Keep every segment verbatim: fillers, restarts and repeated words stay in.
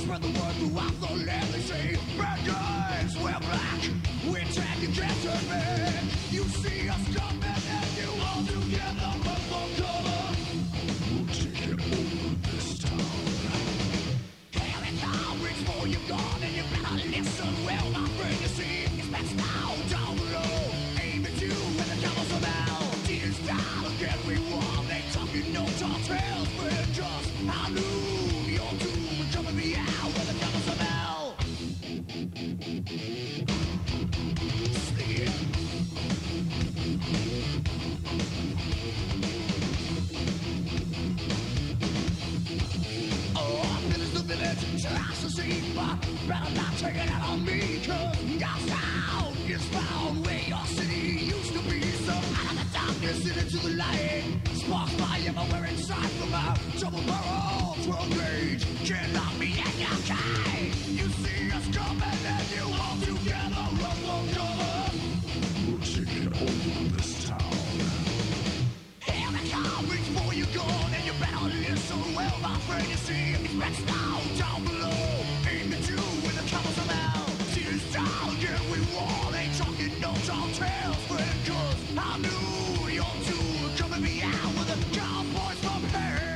spread the word throughout the land. They say, bad guys wear black, we tag you can't turn back. You see us coming and you all together run for cover. We'll take it over this town. Here it comes, reach for your gun and you better listen well, my friend. You see, it's best now, down below. Aim at you when the cameras are out. Tears down again, we won. They talking no tall tales, but just I knew your doom would come in the hour when the cameras are out. Sleep. Oh, there is the village, just to see, but better not take it out on me, cause your sound is found where your city used to be. So out of the darkness and into the light, sparks fly everywhere inside from a double barrel twelve gauge. Can't lock me in your cage. You see us coming and you all together run for cover. We'll take it over this town. Here they come, reach for your gun and you better listen well, my friend. You see, it's best now, down below. Aim at you when the cameras are out. Tears down, again we won. Ain't talking no tall tales, friend, cause I knew your two were coming me out with the cowboys from hell.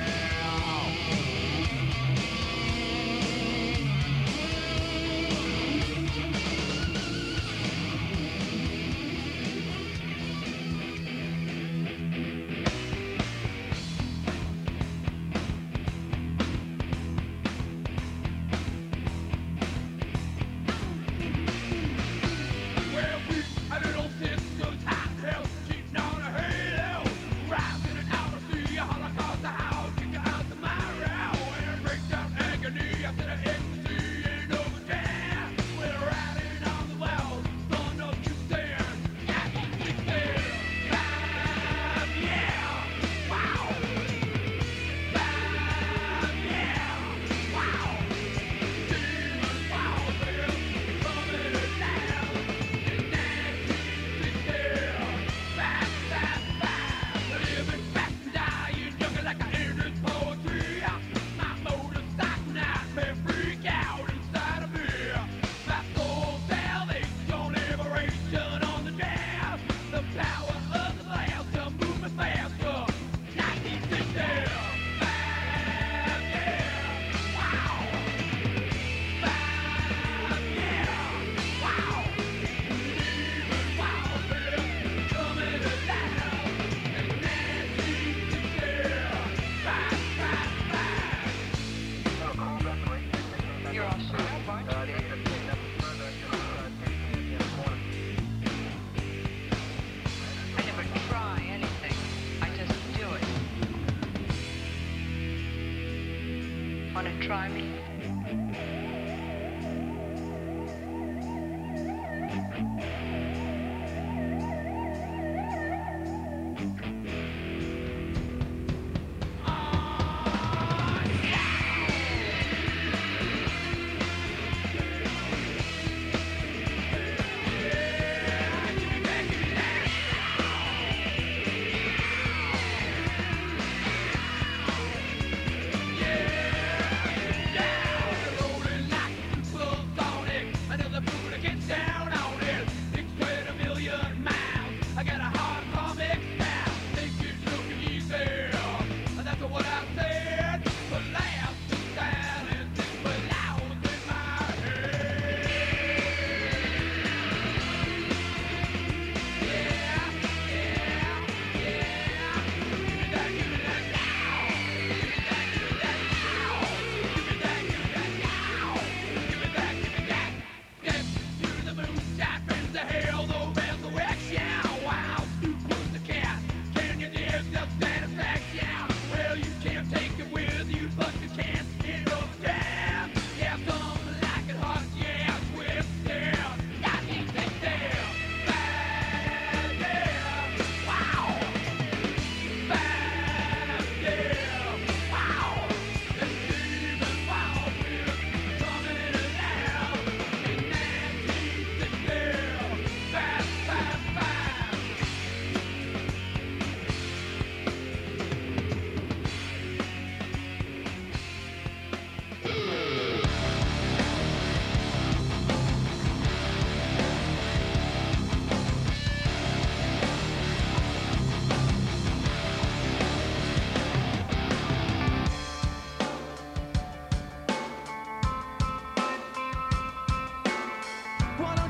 Rolling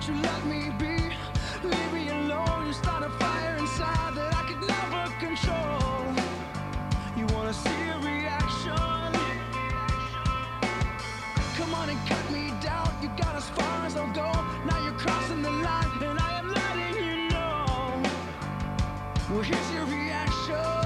you let me be? Leave me alone. You start a fire inside that I could never control. You wanna see a reaction? Come on and cut me down. You got as far as I'll go. Now you're crossing the line, and I am letting you know. Well, here's your reaction.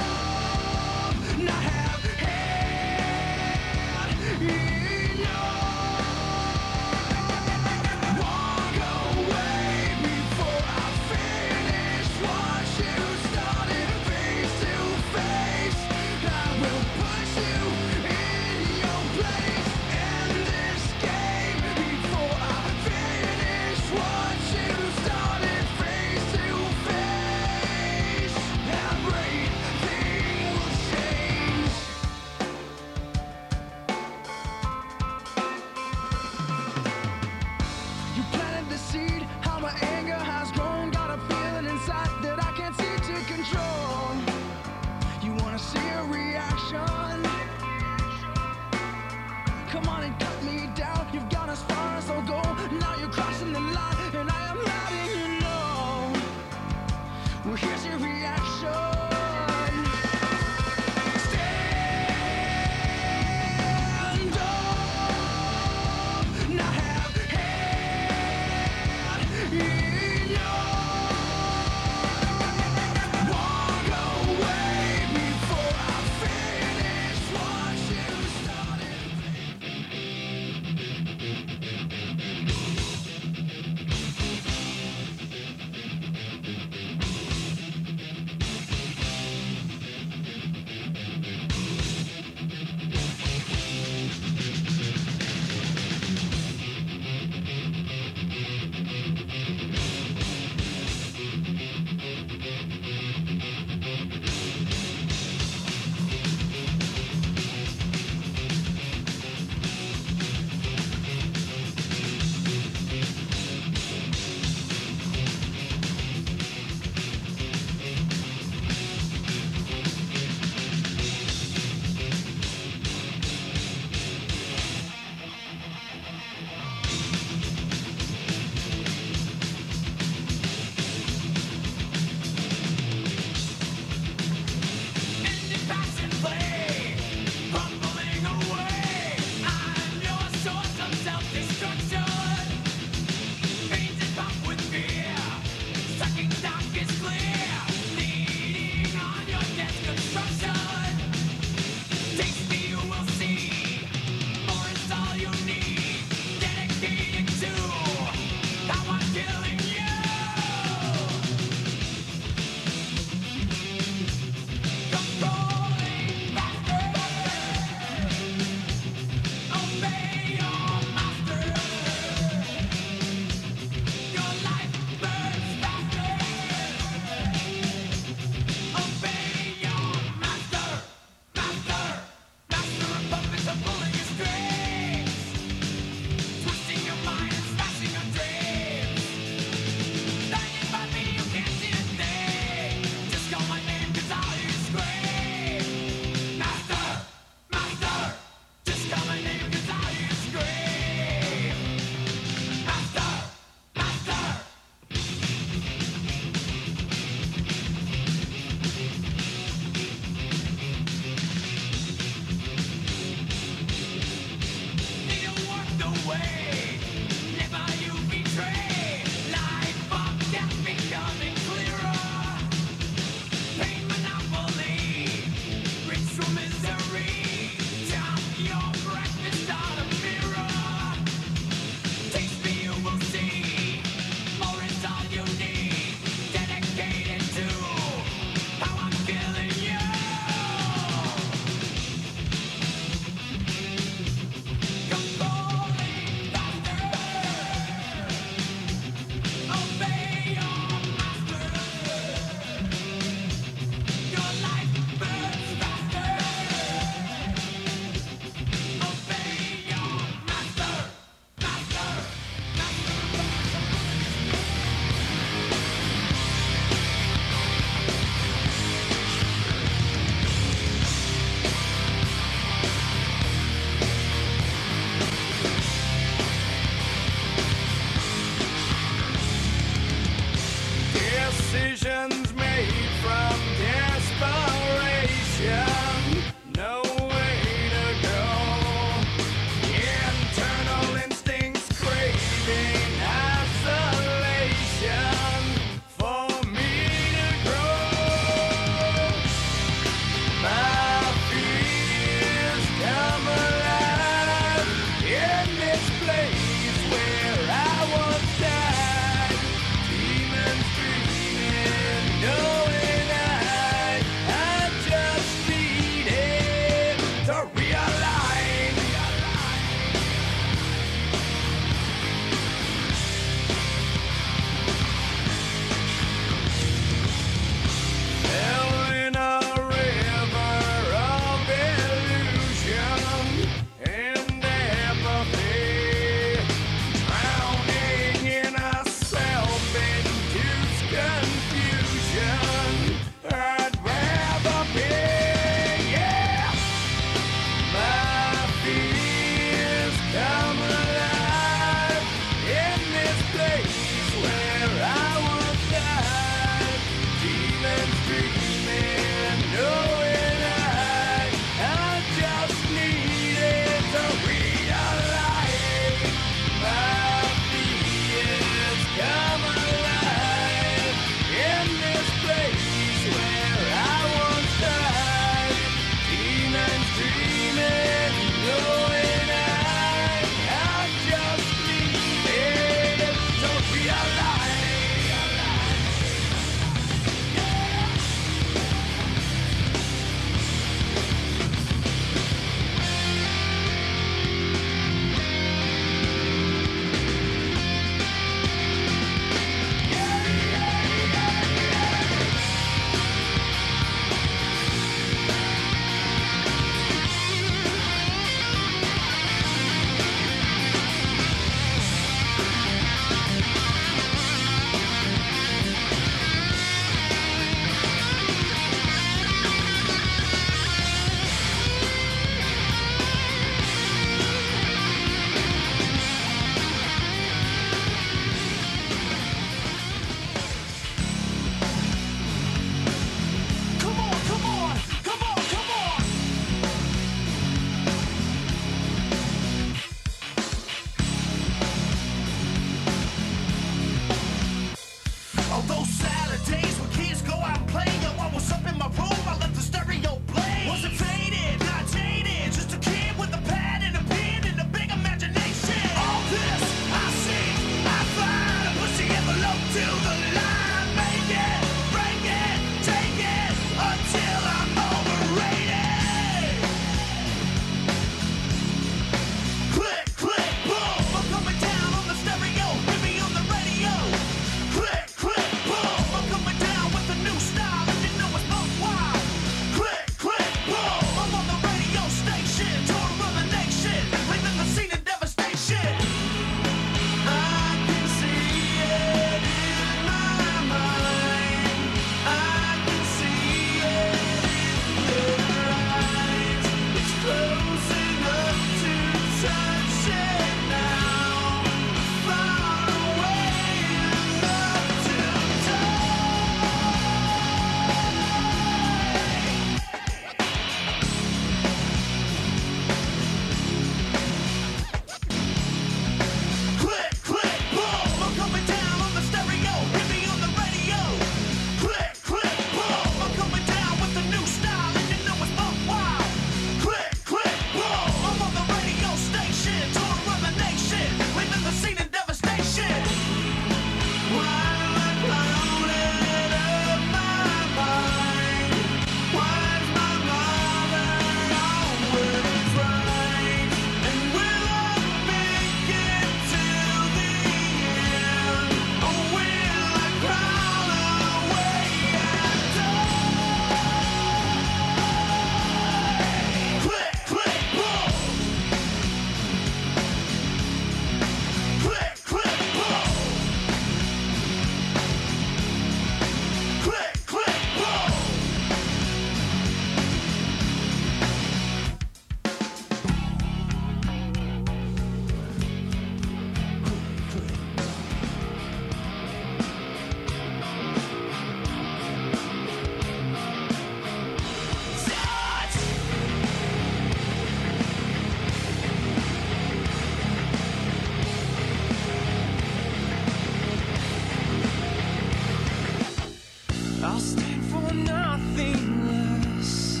Searching for nothing less,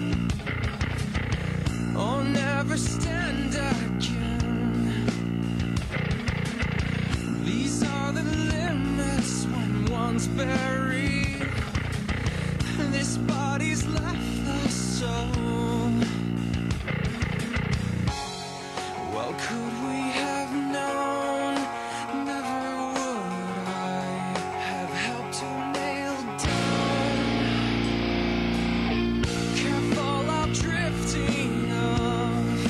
or never stand again. These are the limits when one's buried. This body's left the soul. Well, could we have known? Never would I have helped to nail down. Careful of drifting off,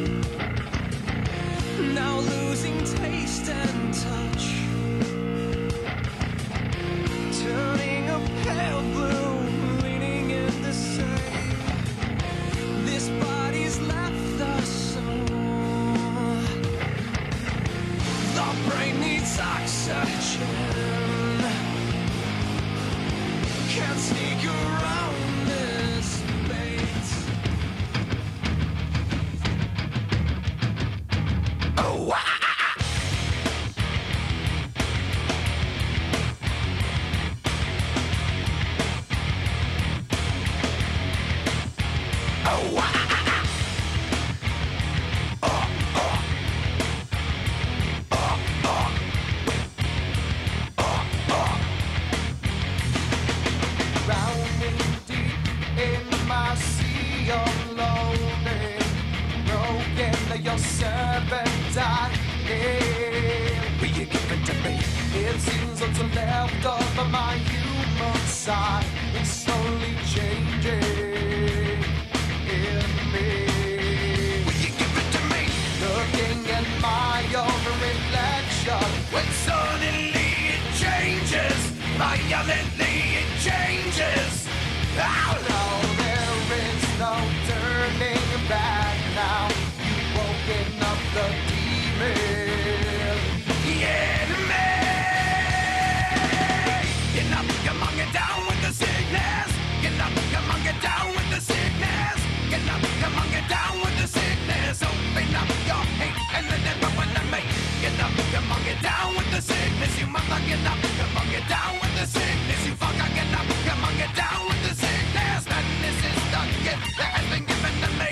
now losing taste and touch, turning a pale blue, leaning in the same. This body's left the soul. The brain needs oxygen. Can't sneak around this bait. Oh, ah! Oh, ah! Drowning deep in my sea of loathing, broken, you're severed, dying. Will you give it to me? It seems what's left of my human side is slowly changing in me. Will you give it to me? Looking at my own reflection, when suddenly it changes, violently it changes. Oh no, there is no turning back now. You've woken up the demon in me. Get up, come on, get down with the sickness. Get up, come on, get down with the sickness. Get up, come on, get down with the sickness. Open up your hate and let it run to me. Get up, come on, get down with the sickness. You mother, get up, come on, get down with the sickness. You fucker, get up, come on, get down with the sickness. And this is the gift that has been given to me.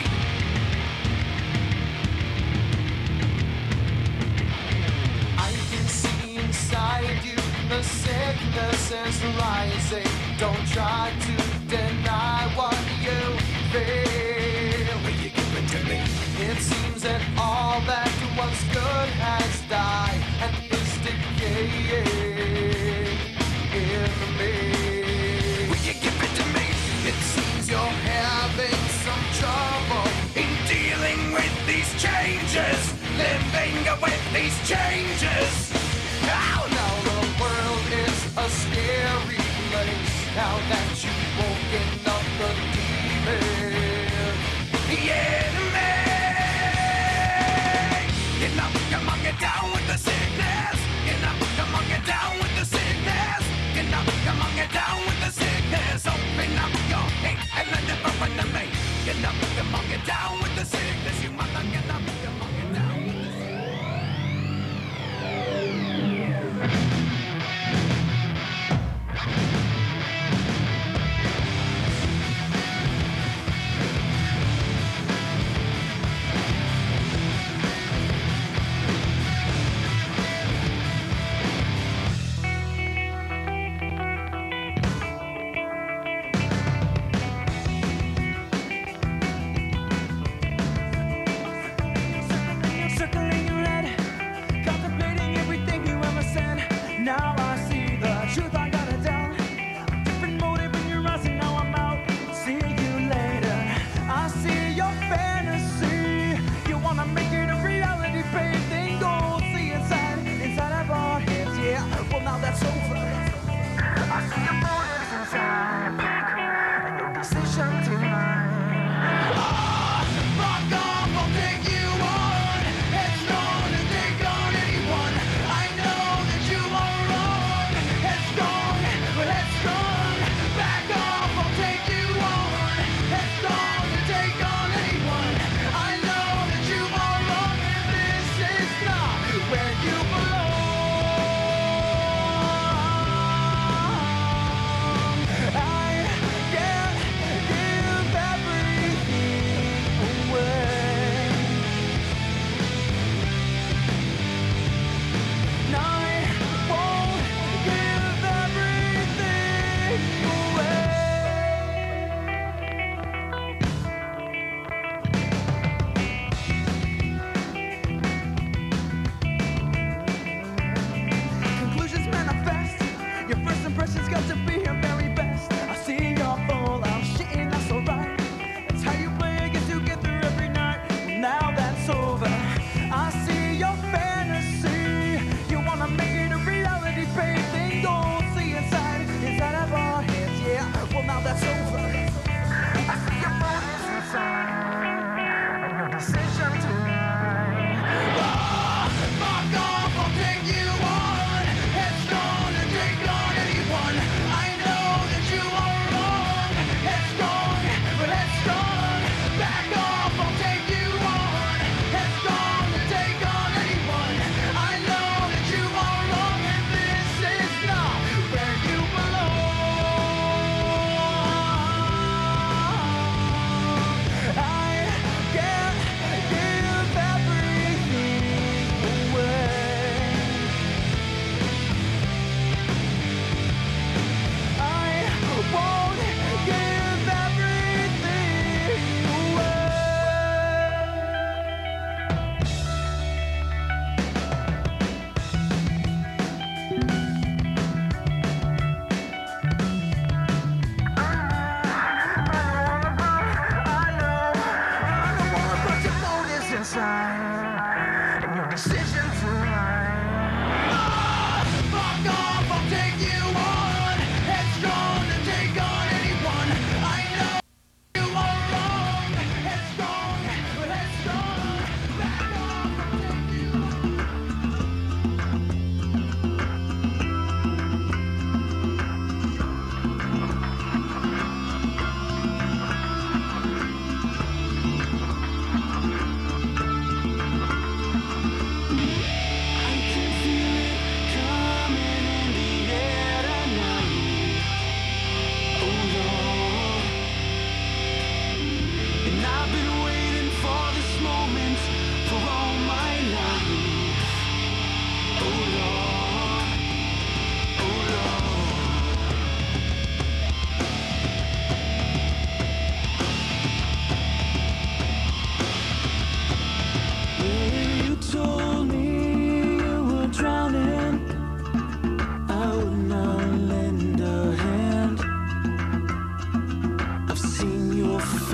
I can see inside you, the sickness is rising. Don't try to deny what you feel. Will you give it to me? It seems that all that was good has died and is decaying in me. Will you give it to me? It seems you're having some trouble in dealing with these changes, living with these changes. Oh no, the world is a scary place now that you've woken up the demon in me. Get up, come on, get down with the sickness. Get up, come on, get down with the sickness. Get up, come on, get down with the sickness. Open up your hate and let it run to me. Get up, come on, get down with the sickness. You mother, get up, come on, get down with the sickness.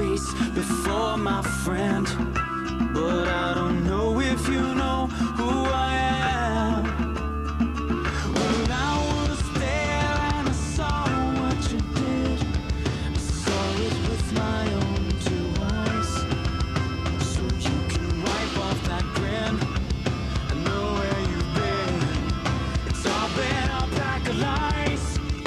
face before my friend, but I don't know if you know who I am. Well, I was there and I saw what you did. I saw it with my own two eyes. So you can wipe off that grin. I know where you've been. It's all been a pack of lies.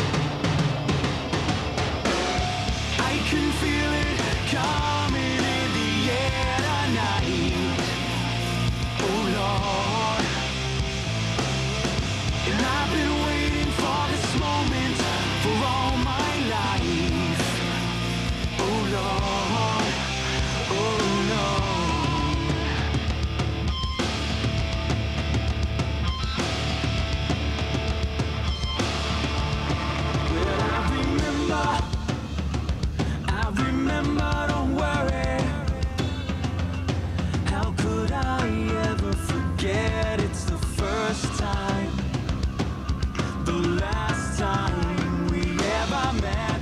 I can feel it coming in the air tonight. Oh Lord. And I've been waiting for this moment for all my life. Oh Lord. Oh Lord. Well, I remember, I remember, don't worry. How could I ever forget? It's the first time, the last time we ever met.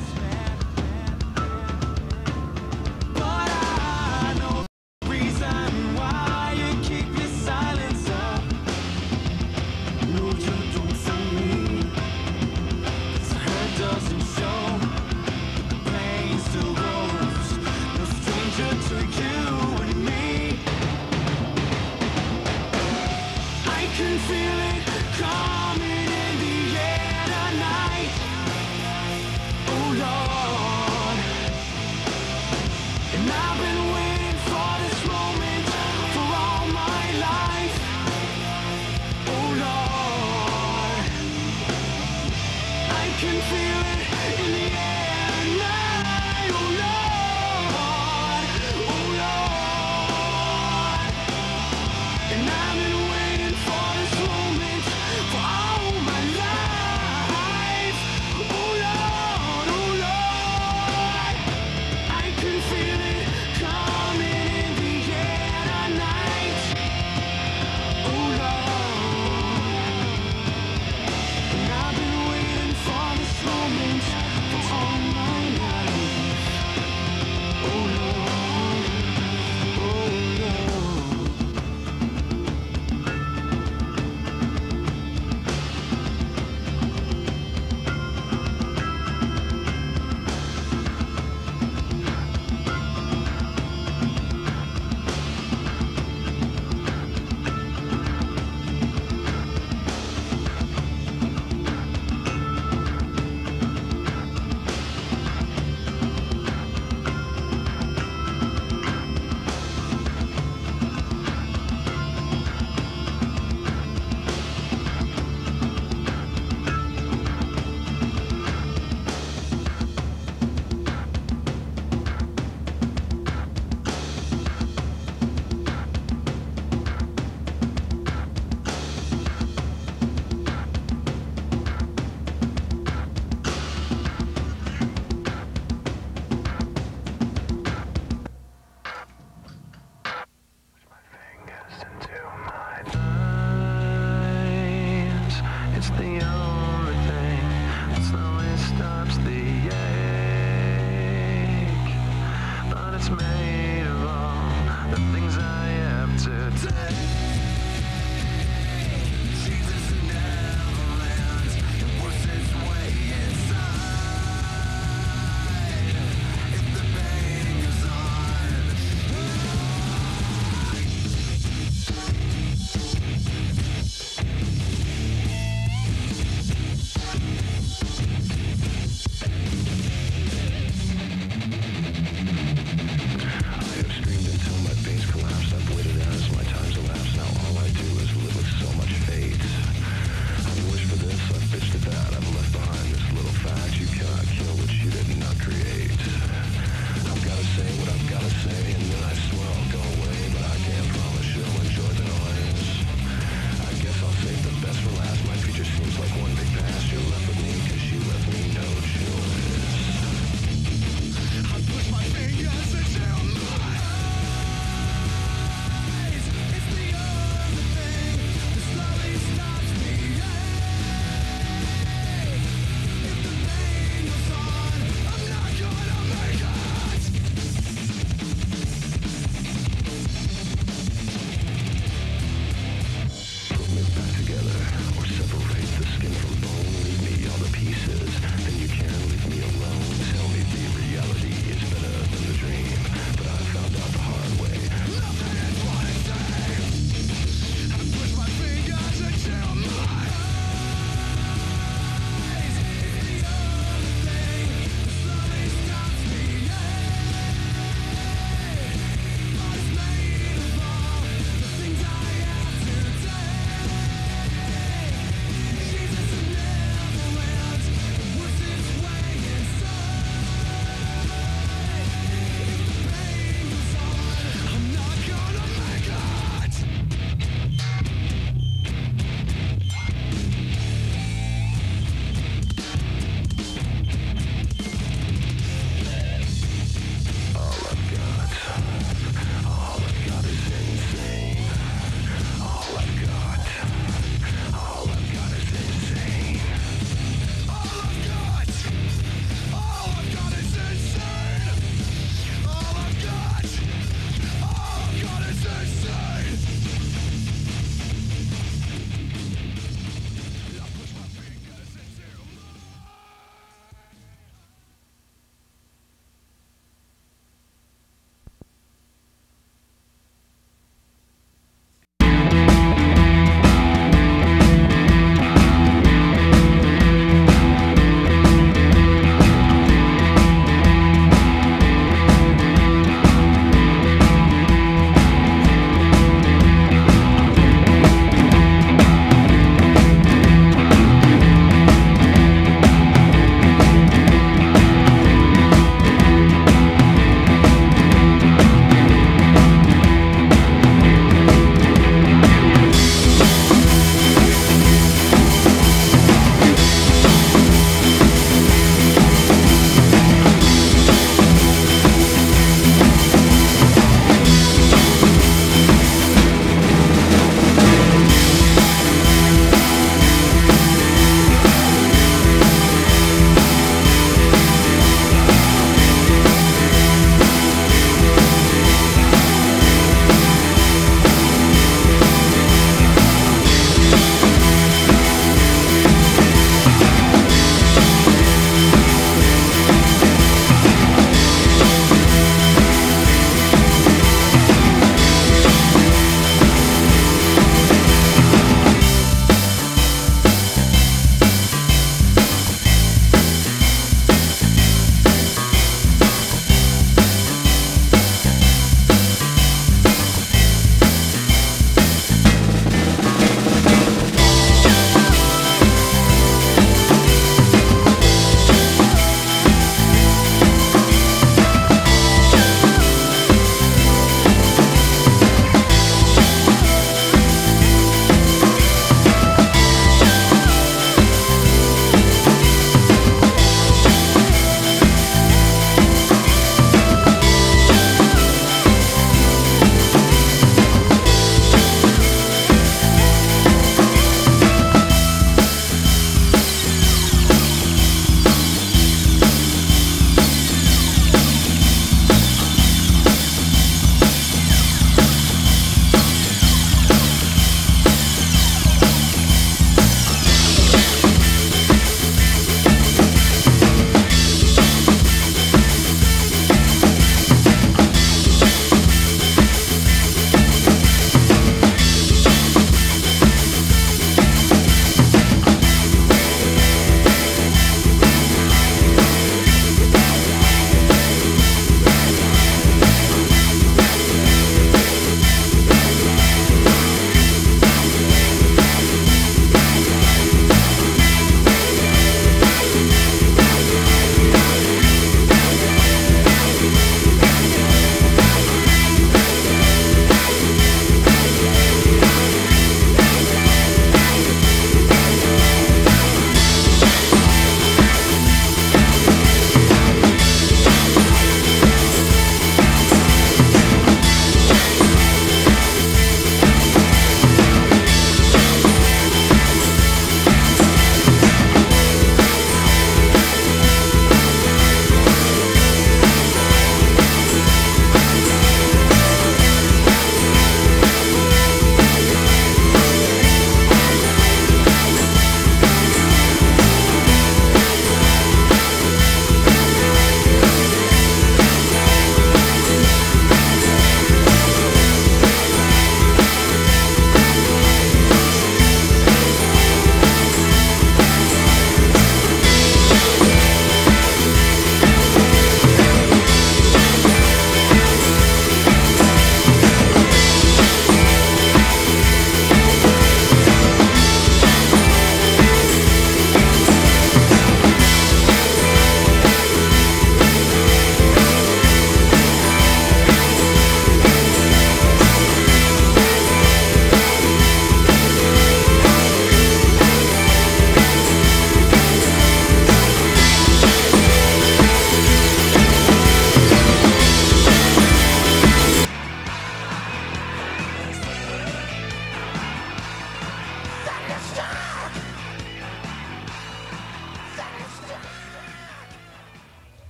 But I know the reason why you keep your silence up. No, you don't for me. 'Cause the hurt doesn't show, but the pain still grows. No stranger to you and me. I can feel it coming in the air tonight. Oh Lord. And I've been waiting for this moment for all my life. Oh Lord. I can feel it in the air tonight. Oh Lord. Oh Lord. And I've been waiting for this moment for all my life. Oh Lord, oh Lord. I can feel it coming in the air tonight. Oh Lord. And I've been waiting for this moment for all my life. Oh Lord, oh Lord. It's the only thing that slowly stops the ache, but it's made of all the things I have today. Jesus never lands, it works its way inside. If the pain goes on,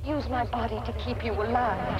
use my body to keep you alive.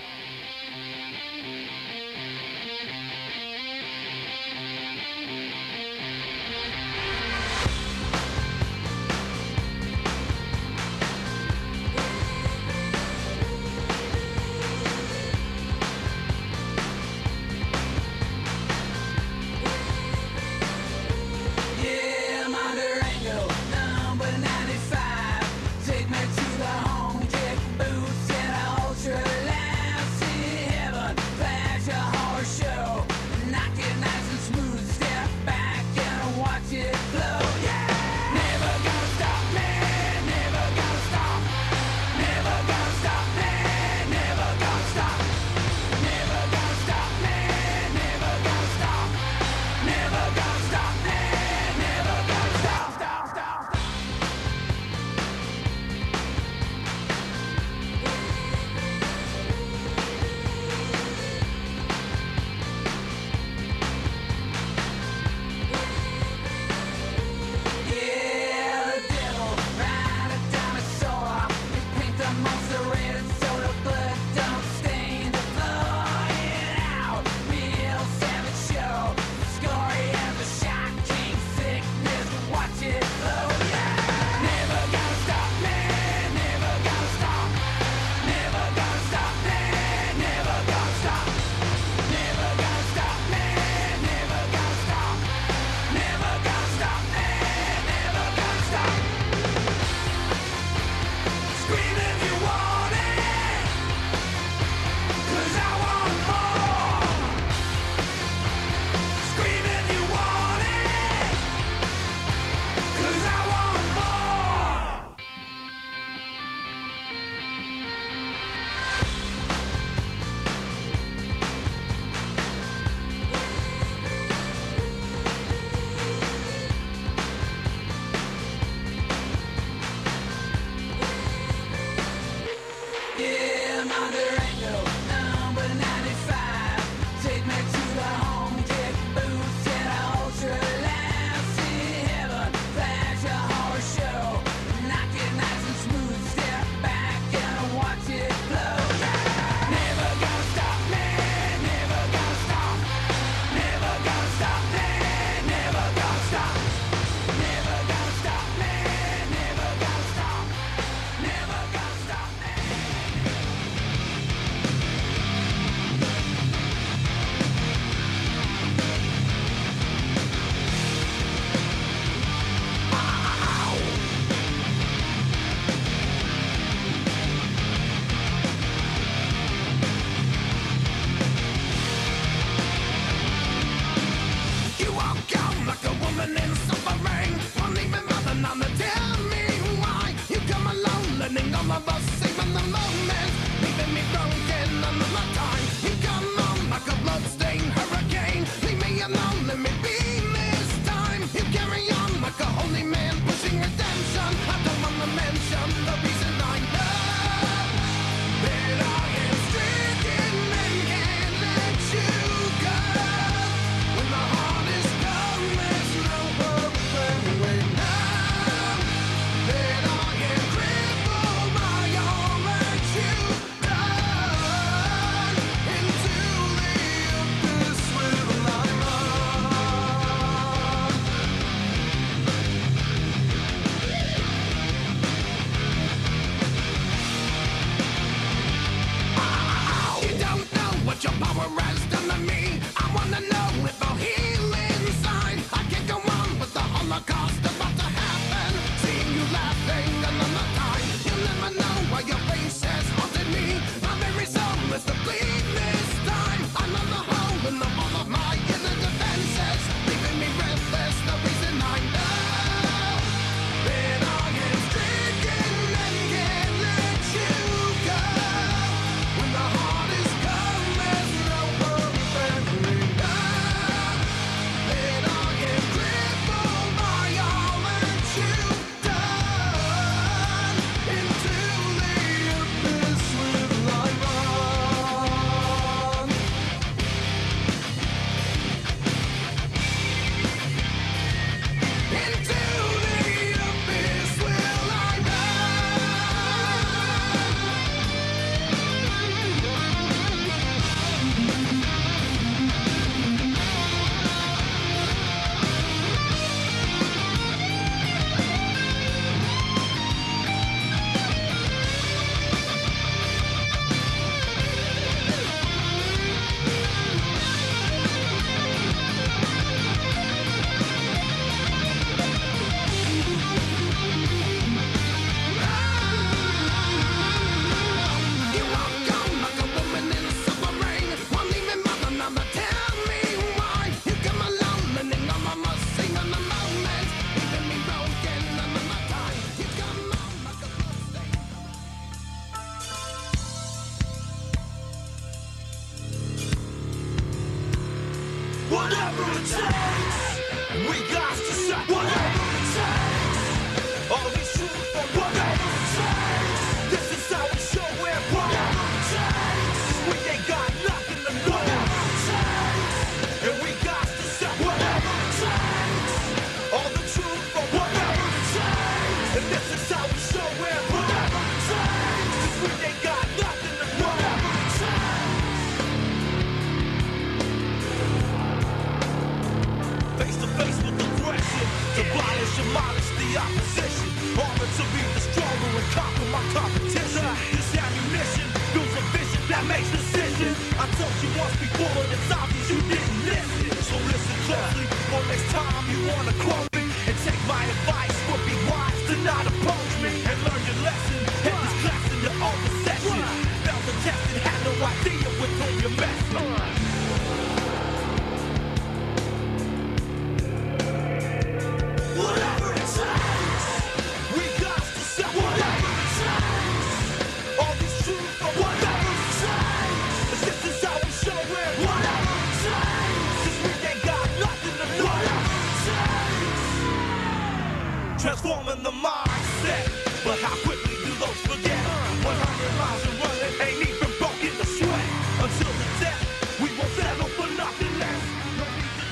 it takes. We got to say whatever it takes. All these truths for whatever it takes. This is how we show it. Whatever it takes. We ain't got nothing to lose. Whatever it takes. And we got to say whatever it takes. All the truth for whatever it takes. And this is how we show it. Whatever it takes. 'Cause we ain't got nothing to lose. Whatever it takes. Face to face with aggression, demolish and demolish the opposition. Armored to be the stronger and conquer my competition. This ammunition builds a vision that makes decisions. I told you once before, but it's obvious you didn't listen. So listen closely, for next time you wanna quote me and take my advice. Would be wise to not oppose me and learn your lesson. Head this class in your own possession. Failed the test and had no idea with whom you're messing. Whatever it takes, we got to say whatever it takes. All these truths for whatever it takes. This is how we show it. Whatever it takes. 'Cause we ain't got nothing to lose. Whatever it takes. Transforming the mindset, but how quickly do those forget? one hundred miles and running ain't even broken the sweat. Until the death, we won't settle for nothing less. No need to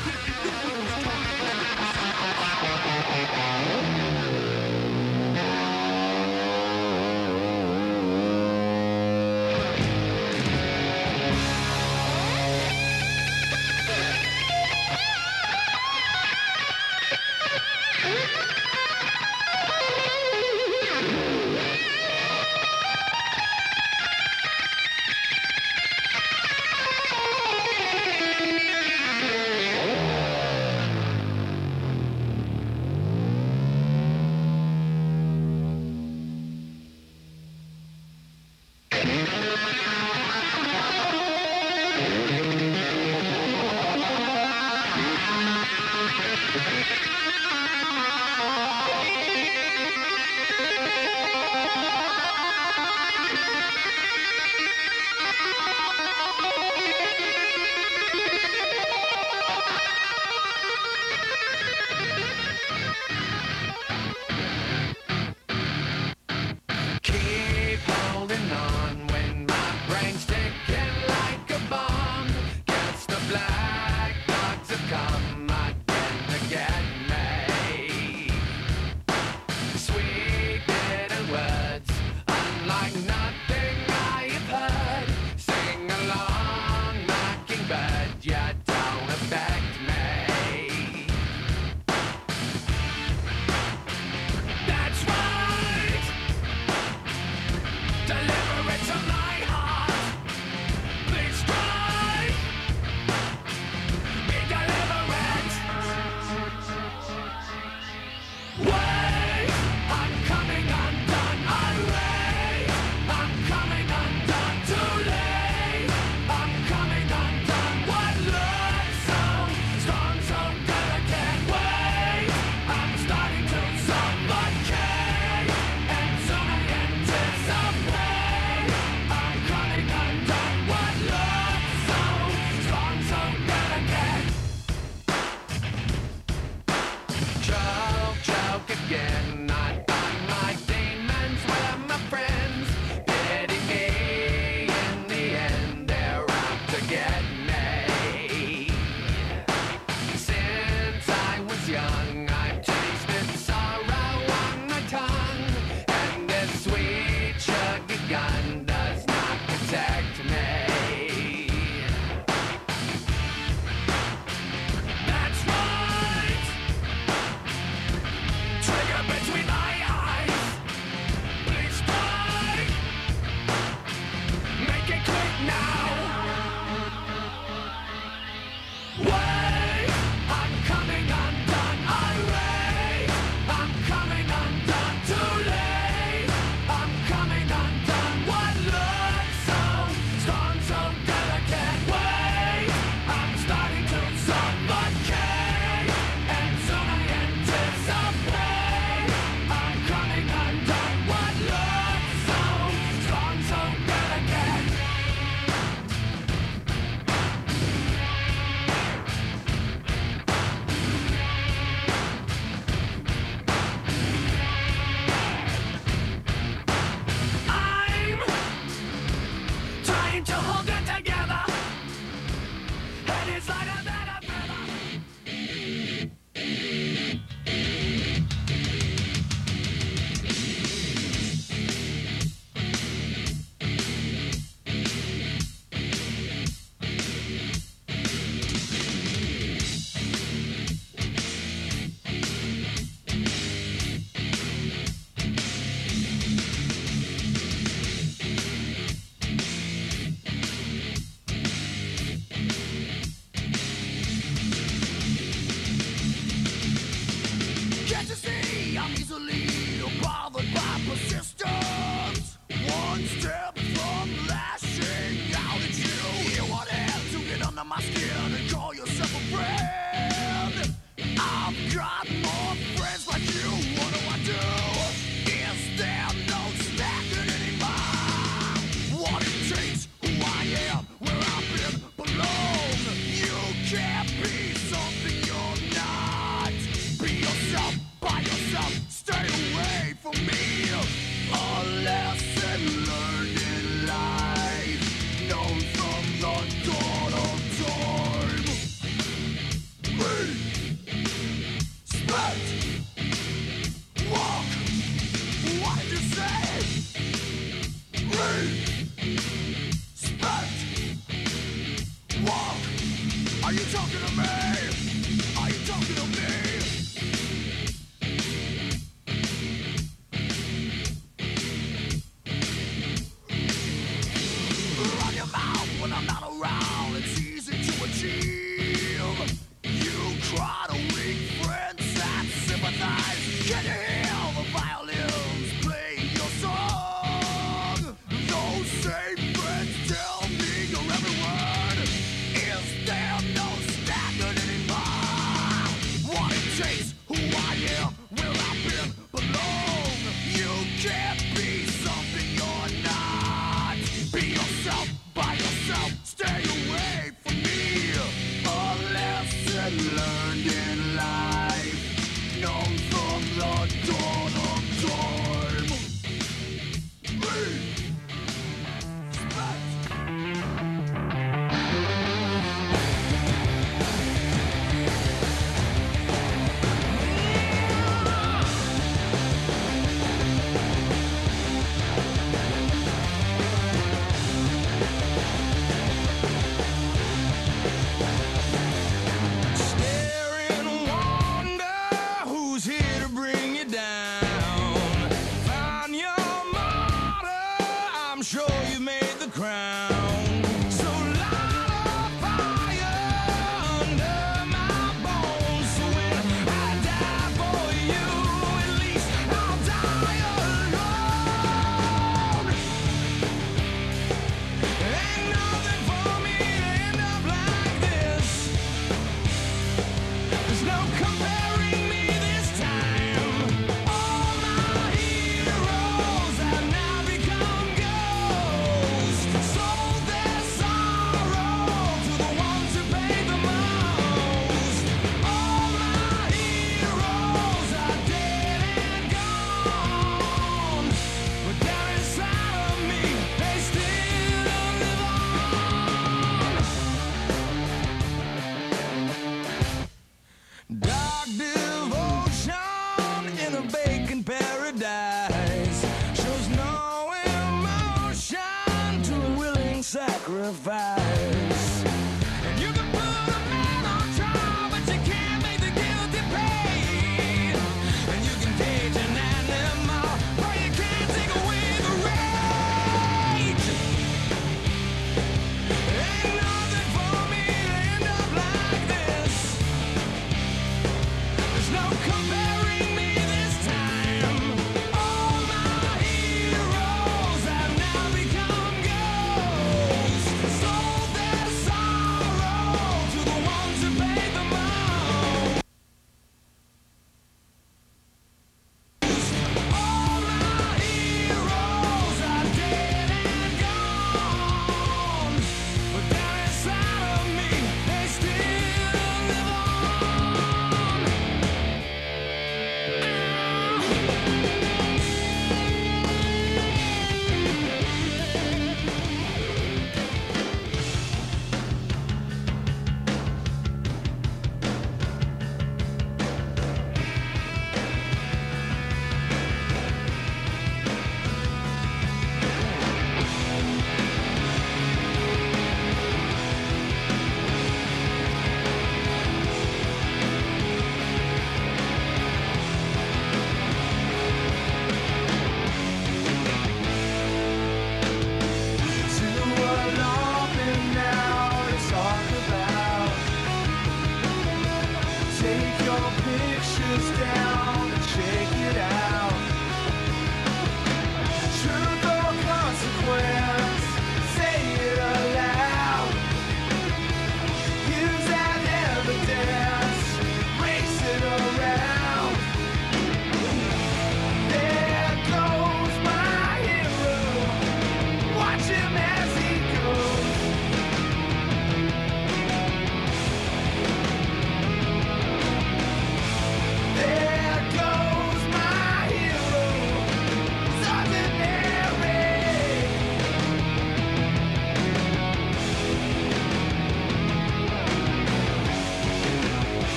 seem to hold it together. And it's lighter than a feather. Can't you see I'm easily bothered by persistence? One step from lashing out at you. You want to get under my skin and call yourself a friend. I've got more friends like you. What do I do? Is there no standing anymore? What it takes, who I am, where I've been, belong. You can't be something you're not. Be yourself, by yourself, stay away from me. A lesson learned in life, known from the dawn of time. Respect, walk, what did you say? Respect, walk. Are you talking to me? Are you talking to me? Run your mouth when I'm not around. It's easy to achieve. You cry to weak friends that sympathize. Can you hear the violins play your song? Those same friends tell me your every word. Is there no standard anymore? What it takes, who I am, where I've been, belong. You can't be something you're not. Be yourself, by yourself, stay away from me. A lesson learned in life, known from the dawn of time. Respect. Stare in wonder, who's here to bring you down? Find your martyr, I'm sure you made the crown. So light a fire under my bones. So when I die for you, at least I'll die alone. Ain't nothing for me to end up like this. There's no comparing me this time. All my heroes have now become ghosts. Sold their sorrow to the ones who paid the most. All my heroes are dead and gone. But down inside of me, they still live on. Dark devotion in a vacant paradise shows no emotion to a willing sacrifice. And you can put a man on trial, but you can't make the guilty pay. And you can cage an animal, but you can't take away the rage. Ain't nothing for me to end up like this. There's no comparing me this time. All my heroes have now become ghosts. Sold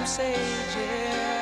sages.